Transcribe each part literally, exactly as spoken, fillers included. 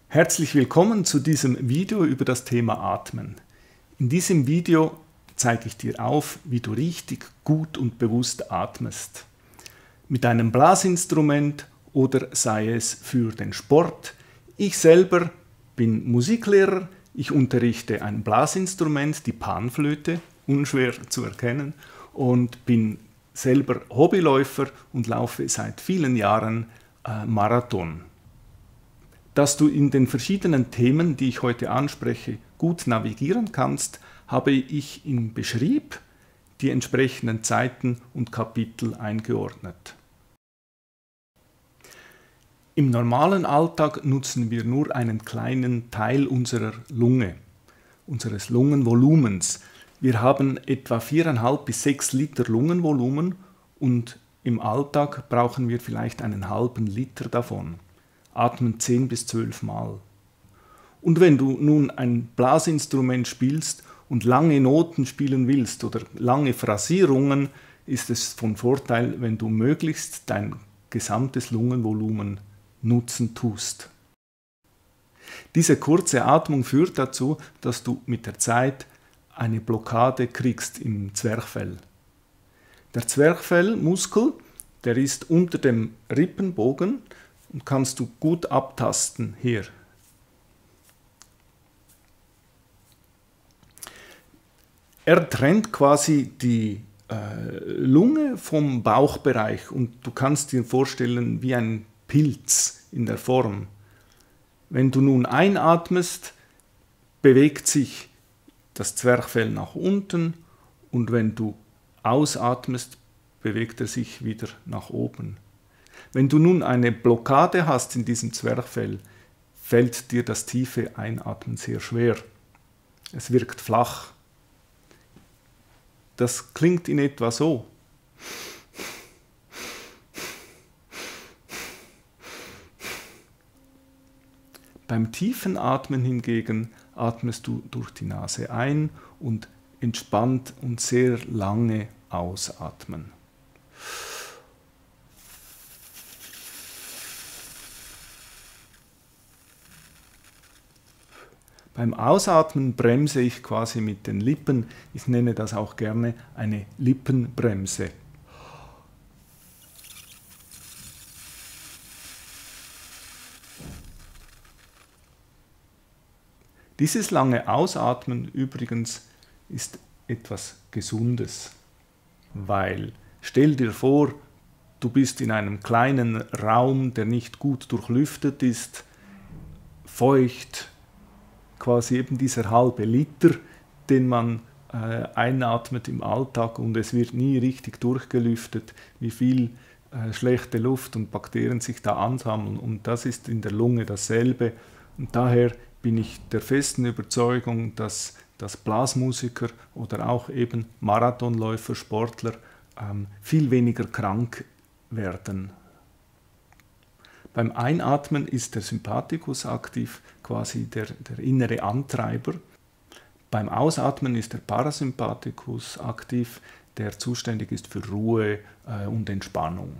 Herzlich willkommen zu diesem Video über das Thema Atmen. In diesem Video zeige ich dir auf, wie du richtig gut und bewusst atmest. Mit einem Blasinstrument oder sei es für den Sport. Ich selber bin Musiklehrer, ich unterrichte ein Blasinstrument, die Panflöte, unschwer zu erkennen, und bin selber Hobbyläufer und laufe seit vielen Jahren äh, Marathon. Dass du in den verschiedenen Themen, die ich heute anspreche, gut navigieren kannst, habe ich im Beschrieb die entsprechenden Seiten und Kapitel eingeordnet. Im normalen Alltag nutzen wir nur einen kleinen Teil unserer Lunge, unseres Lungenvolumens. Wir haben etwa viereinhalb bis sechs Liter Lungenvolumen und im Alltag brauchen wir vielleicht einen halben Liter davon. Atmen zehn bis zwölf Mal. Und wenn du nun ein Blasinstrument spielst und lange Noten spielen willst oder lange Phrasierungen, ist es von Vorteil, wenn du möglichst dein gesamtes Lungenvolumen nutzen tust. Diese kurze Atmung führt dazu, dass du mit der Zeit eine Blockade kriegst im Zwerchfell. Der Zwerchfellmuskel, der ist unter dem Rippenbogen und kannst du gut abtasten hier. Er trennt quasi die äh, Lunge vom Bauchbereich und du kannst dir vorstellen wie ein Pilz in der Form. Wenn du nun einatmest, bewegt sich das Zwerchfell nach unten und wenn du ausatmest, bewegt er sich wieder nach oben. Wenn du nun eine Blockade hast in diesem Zwerchfell, fällt dir das tiefe Einatmen sehr schwer. Es wirkt flach. Das klingt in etwa so. Beim tiefen Atmen hingegen atmest du durch die Nase ein und entspannt und sehr lange ausatmen. Beim Ausatmen bremse ich quasi mit den Lippen. Ich nenne das auch gerne eine Lippenbremse. Dieses lange Ausatmen übrigens ist etwas Gesundes, weil stell dir vor, du bist in einem kleinen Raum, der nicht gut durchlüftet ist, feucht, quasi eben dieser halbe Liter, den man äh, einatmet im Alltag und es wird nie richtig durchgelüftet, wie viel äh, schlechte Luft und Bakterien sich da ansammeln, und das ist in der Lunge dasselbe. Und daher bin ich der festen Überzeugung, dass, dass Blasmusiker oder auch eben Marathonläufer, Sportler ähm, viel weniger krank werden. Beim Einatmen ist der Sympathikus aktiv, quasi der, der innere Antreiber. Beim Ausatmen ist der Parasympathikus aktiv, der zuständig ist für Ruhe äh, und Entspannung.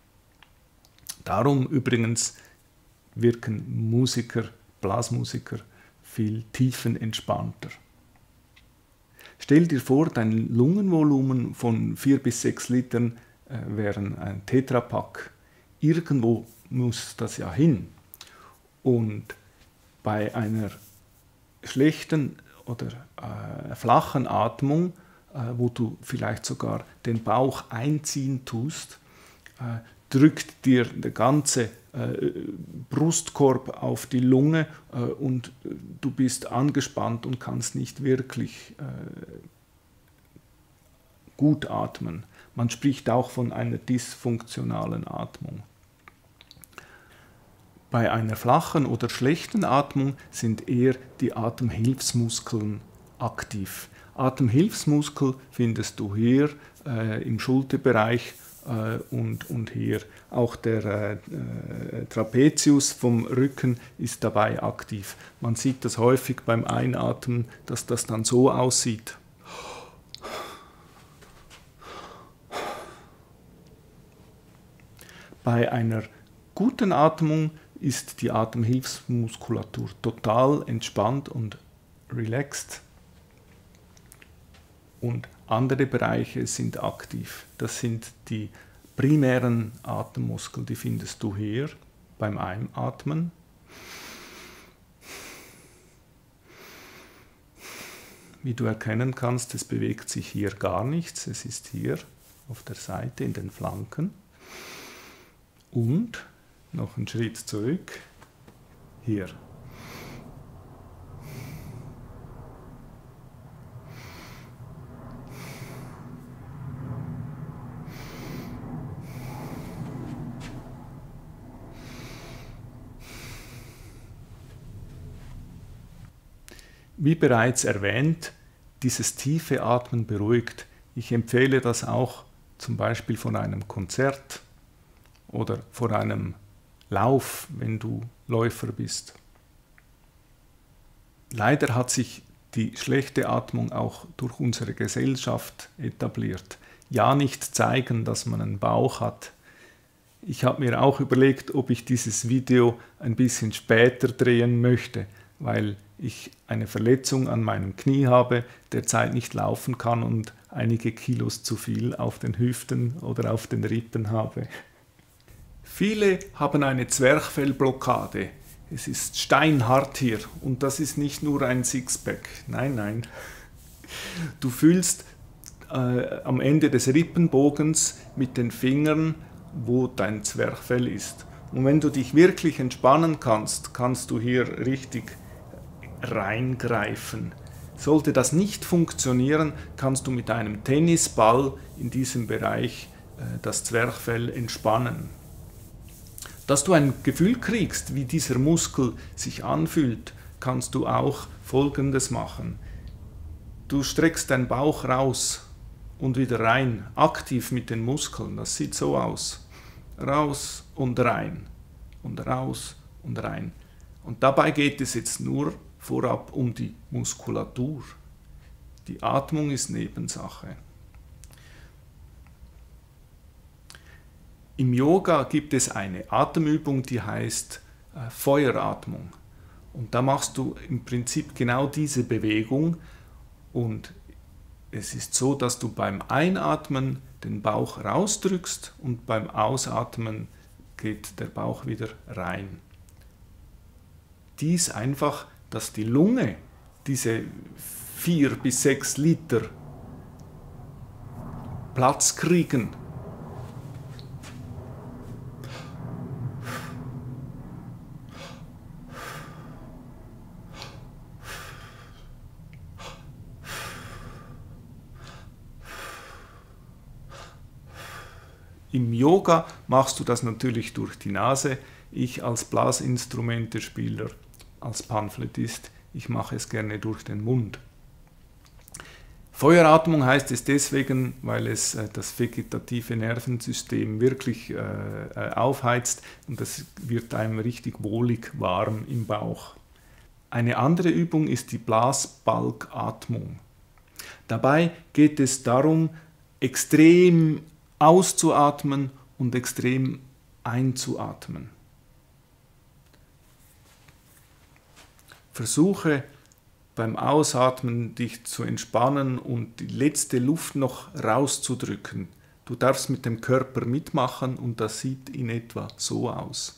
Darum übrigens wirken Musiker, Blasmusiker viel tiefenentspannter. Stell dir vor, dein Lungenvolumen von vier bis sechs Litern äh, wären ein Tetrapack. Irgendwo muss das ja hin. Und bei einer schlechten oder äh, flachen Atmung, äh, wo du vielleicht sogar den Bauch einziehen tust, äh, drückt dir der ganze äh, Brustkorb auf die Lunge äh, und du bist angespannt und kannst nicht wirklich äh, gut atmen. Man spricht auch von einer dysfunktionalen Atmung. Bei einer flachen oder schlechten Atmung sind eher die Atemhilfsmuskeln aktiv. Atemhilfsmuskel findest du hier äh, im Schulterbereich äh, und, und hier. Auch der äh, Trapezius vom Rücken ist dabei aktiv. Man sieht das häufig beim Einatmen, dass das dann so aussieht. Bei einer guten Atmung ist die Atemhilfsmuskulatur total entspannt und relaxed und andere Bereiche sind aktiv. Das sind die primären Atemmuskeln, die findest du hier beim Einatmen. Wie du erkennen kannst, es bewegt sich hier gar nichts, es ist hier auf der Seite in den Flanken. Und noch einen Schritt zurück, hier. Wie bereits erwähnt, dieses tiefe Atmen beruhigt. Ich empfehle das auch zum Beispiel von einem Konzert oder vor einem Lauf, wenn du Läufer bist. Leider hat sich die schlechte Atmung auch durch unsere Gesellschaft etabliert. Ja, nicht zeigen, dass man einen Bauch hat. Ich habe mir auch überlegt, ob ich dieses Video ein bisschen später drehen möchte, weil ich eine Verletzung an meinem Knie habe, derzeit nicht laufen kann und einige Kilos zu viel auf den Hüften oder auf den Rippen habe. Viele haben eine Zwerchfellblockade. Es ist steinhart hier und das ist nicht nur ein Sixpack. Nein, nein. Du fühlst äh, am Ende des Rippenbogens mit den Fingern, wo dein Zwerchfell ist. Und wenn du dich wirklich entspannen kannst, kannst du hier richtig reingreifen. Sollte das nicht funktionieren, kannst du mit einem Tennisball in diesem Bereich äh, das Zwerchfell entspannen. Dass du ein Gefühl kriegst, wie dieser Muskel sich anfühlt, kannst du auch Folgendes machen. Du streckst deinen Bauch raus und wieder rein, aktiv mit den Muskeln. Das sieht so aus. Raus und rein und raus und rein. Und dabei geht es jetzt nur vorab um die Muskulatur. Die Atmung ist Nebensache. Im Yoga gibt es eine Atemübung, die heißt äh, Feueratmung. Und da machst du im Prinzip genau diese Bewegung und es ist so, dass du beim Einatmen den Bauch rausdrückst und beim Ausatmen geht der Bauch wieder rein. Dies einfach, dass die Lunge diese vier bis sechs Liter Platz kriegen. Im Yoga machst du das natürlich durch die Nase. Ich als Blasinstrumentespieler, als Pamphletist, ich mache es gerne durch den Mund. Feueratmung heißt es deswegen, weil es äh, das vegetative Nervensystem wirklich äh, aufheizt und es wird einem richtig wohlig warm im Bauch. Eine andere Übung ist die Blasbalgatmung. Dabei geht es darum, extrem auszuatmen und extrem einzuatmen. Versuche beim Ausatmen dich zu entspannen und die letzte Luft noch rauszudrücken. Du darfst mit dem Körper mitmachen und das sieht in etwa so aus.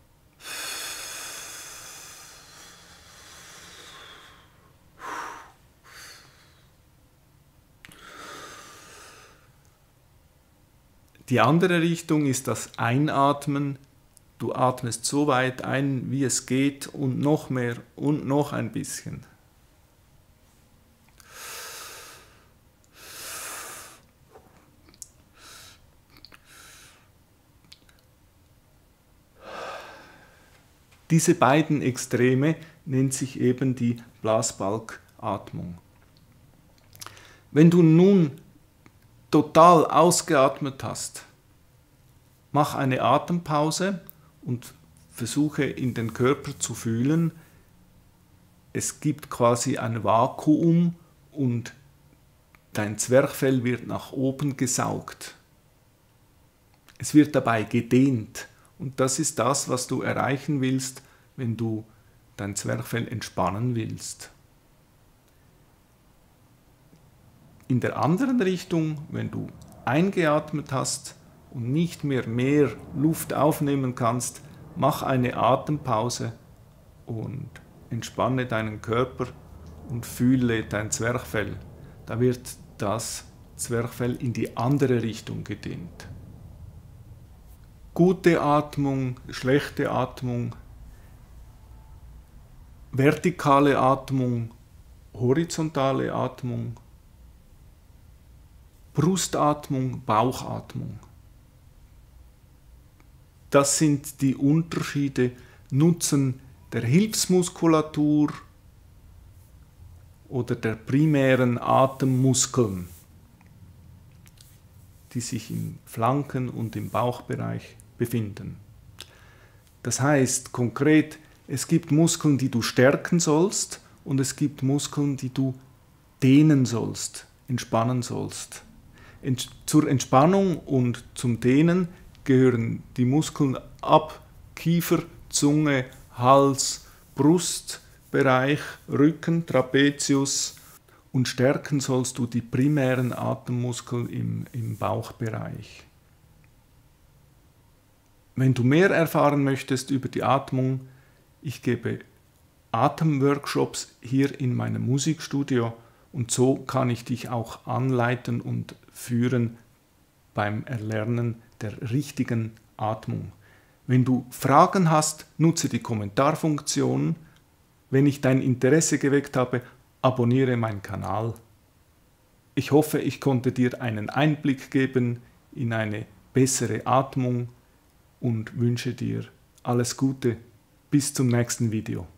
Die andere Richtung ist das Einatmen. Du atmest so weit ein, wie es geht und noch mehr und noch ein bisschen. Diese beiden Extreme nennt sich eben die Blasbalgatmung. Wenn du nun total ausgeatmet hast, mach eine Atempause und versuche in den Körper zu fühlen. Es gibt quasi ein Vakuum und dein Zwerchfell wird nach oben gesaugt. Es wird dabei gedehnt Und das ist das, was du erreichen willst, wenn du dein Zwerchfell entspannen willst. In der anderen Richtung, wenn du eingeatmet hast und nicht mehr mehr Luft aufnehmen kannst, mach eine Atempause und entspanne deinen Körper und fühle dein Zwerchfell. Da wird das Zwerchfell in die andere Richtung gedehnt. Gute Atmung, schlechte Atmung, vertikale Atmung, horizontale Atmung, Brustatmung, Bauchatmung. Das sind die Unterschiede, Nutzen der Hilfsmuskulatur oder der primären Atemmuskeln, die sich im Flanken- und im Bauchbereich befinden. Das heißt konkret, es gibt Muskeln, die du stärken sollst und es gibt Muskeln, die du dehnen sollst, entspannen sollst. Zur Entspannung und zum Dehnen gehören die Muskeln ab Kiefer, Zunge, Hals, Brustbereich, Rücken, Trapezius und stärken sollst du die primären Atemmuskeln im, im Bauchbereich. Wenn du mehr erfahren möchtest über die Atmung, ich gebe Atemworkshops hier in meinem Musikstudio und so kann ich dich auch anleiten und führen beim Erlernen der richtigen Atmung. Wenn du Fragen hast, nutze die Kommentarfunktion. Wenn ich dein Interesse geweckt habe, abonniere meinen Kanal. Ich hoffe, ich konnte dir einen Einblick geben in eine bessere Atmung und wünsche dir alles Gute. Bis zum nächsten Video.